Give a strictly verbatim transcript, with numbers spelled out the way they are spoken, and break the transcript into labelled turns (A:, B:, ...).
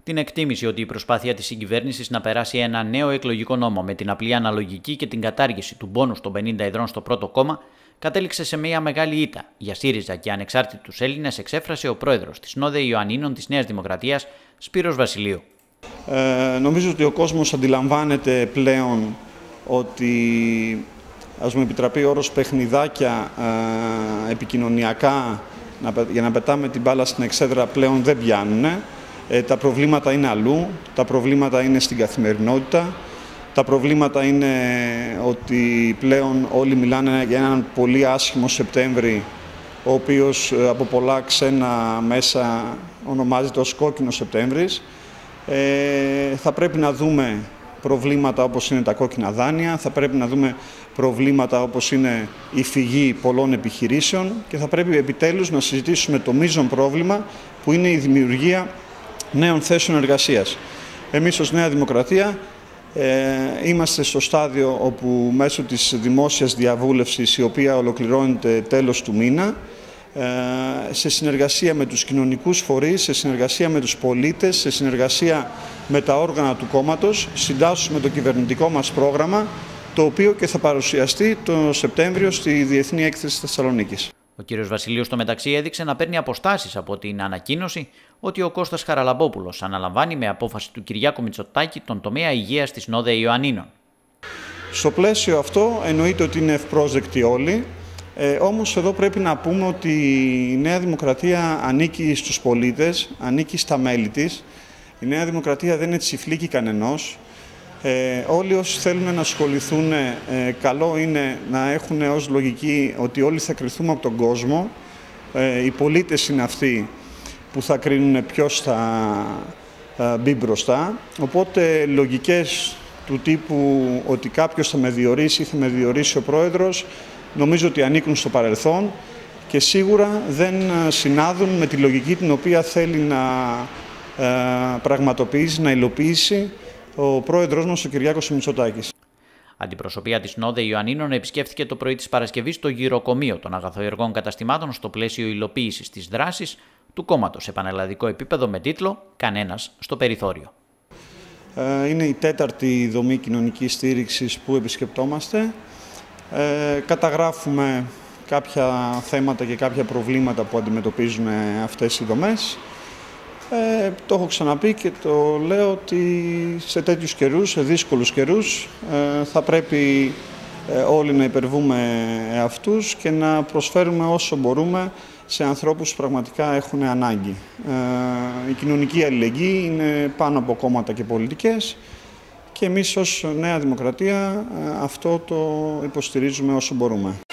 A: την εκτίμηση ότι η προσπάθεια της συγκυβέρνησης να περάσει ένα νέο εκλογικό νόμο με την απλή αναλογική και την κατάργηση του μπόνους των πενήντα εδρών στο πρώτο κόμμα κατέληξε σε μια μεγάλη ήττα. Για ΣΥΡΙΖΑ και ανεξάρτητους Έλληνες εξέφρασε ο πρόεδρος της Νόδε Ιωαννίνων της Νέας Δημοκρατίας, Σπύρος Βασιλείου.
B: Ε, νομίζω ότι ο κόσμος αντιλαμβάνεται πλέον ότι, ας μου επιτραπεί ο όρος, παιχνιδάκια ε, επικοινωνιακά να, για να πετάμε την μπάλα στην εξέδρα πλέον δεν πιάνουν. Ε, τα προβλήματα είναι αλλού, τα προβλήματα είναι στην καθημερινότητα. Τα προβλήματα είναι ότι πλέον όλοι μιλάνε για έναν πολύ άσχημο Σεπτέμβρη, ο οποίος από πολλά ξένα μέσα ονομάζεται ως κόκκινος Σεπτέμβρης. Ε, θα πρέπει να δούμε προβλήματα όπως είναι τα κόκκινα δάνεια, θα πρέπει να δούμε προβλήματα όπως είναι η φυγή πολλών επιχειρήσεων και θα πρέπει επιτέλους να συζητήσουμε το μείζον πρόβλημα που είναι η δημιουργία νέων θέσεων εργασίας. Εμείς ως Νέα Δημοκρατία ε, είμαστε στο στάδιο όπου μέσω της δημόσιας διαβούλευσης, η οποία ολοκληρώνεται τέλος του μήνα, σε συνεργασία με τους κοινωνικούς φορείς, σε συνεργασία με τους πολίτες, σε συνεργασία με τα όργανα του κόμματος, συντάσσουμε το κυβερνητικό μας πρόγραμμα, το οποίο και θα παρουσιαστεί το Σεπτέμβριο στη Διεθνή Έκθεση Θεσσαλονίκης.
A: Ο κ. Βασιλείου στο μεταξύ έδειξε να παίρνει αποστάσεις από την ανακοίνωση ότι ο Κώστας Χαραλαμπόπουλος αναλαμβάνει με απόφαση του Κυριάκου Μητσοτάκη τον τομέα υγείας της Νόδε Ιωαννίνων.
B: Στο πλαίσιο αυτό εννοείται ότι είναι ευπρόσδεκτοι όλοι. Ε, όμως εδώ πρέπει να πούμε ότι η Νέα Δημοκρατία ανήκει στους πολίτες, ανήκει στα μέλη της. Η Νέα Δημοκρατία δεν είναι τσιφλίκι κανενός. Ε, όλοι όσοι θέλουν να ασχοληθούν, ε, καλό είναι να έχουν ως λογική ότι όλοι θα κριθούμε από τον κόσμο. Ε, οι πολίτες είναι αυτοί που θα κρίνουν ποιος θα ε, μπει μπροστά. Οπότε λογικές του τύπου ότι κάποιος θα με διορίσει ή θα με διορίσει ο πρόεδρος, νομίζω ότι ανήκουν στο παρελθόν και σίγουρα δεν συνάδουν με τη λογική την οποία θέλει να ε, πραγματοποιήσει, να υλοποιήσει ο πρόεδρος μας, ο Κυριάκος Μητσοτάκης.
A: Αντιπροσωπεία της Νόδε Ιωαννίνων επισκέφθηκε το πρωί της Παρασκευής το γυροκομείο των αγαθοεργών καταστημάτων στο πλαίσιο υλοποίησης της δράσης του κόμματος σε πανελλαδικό επίπεδο με τίτλο «Κανένας στο περιθώριο».
B: Είναι η τέταρτη δομή κοινωνικής στήριξης που επισκεπτόμαστε. Ε, καταγράφουμε κάποια θέματα και κάποια προβλήματα που αντιμετωπίζουν αυτές οι δομές. Ε, το έχω ξαναπεί και το λέω ότι σε τέτοιους καιρούς, σε δύσκολους καιρούς, ε, θα πρέπει ε, όλοι να υπερβούμε αυτούς και να προσφέρουμε όσο μπορούμε σε ανθρώπους που πραγματικά έχουν ανάγκη. Ε, η κοινωνική αλληλεγγύη είναι πάνω από κόμματα και πολιτικές και εμείς ως Νέα Δημοκρατία αυτό το υποστηρίζουμε όσο μπορούμε.